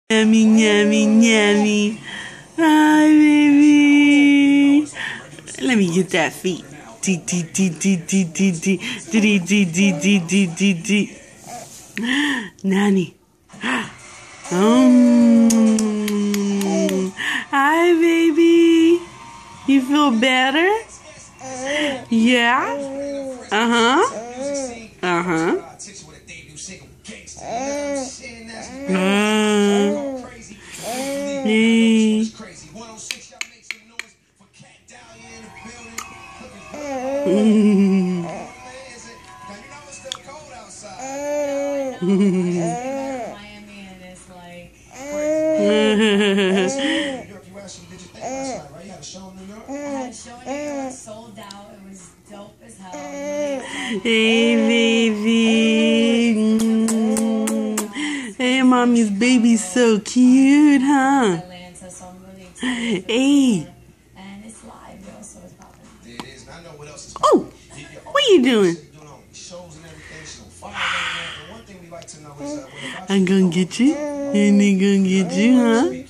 Yummy, yummy, yummy. Hi, baby. Let me get that feet. D D D D D D D D D D D D D D. Nanny. Hi, baby. You feel better? Yeah? Uh-huh. Uh-huh. Hey. Sold out. It was dope as hell. Hey, baby. Hey, mommy's baby's so cute, huh? Hey. And it's live, yo, so it's popping. Oh, what are you doing? I'm gonna get you. And they gonna get you, huh?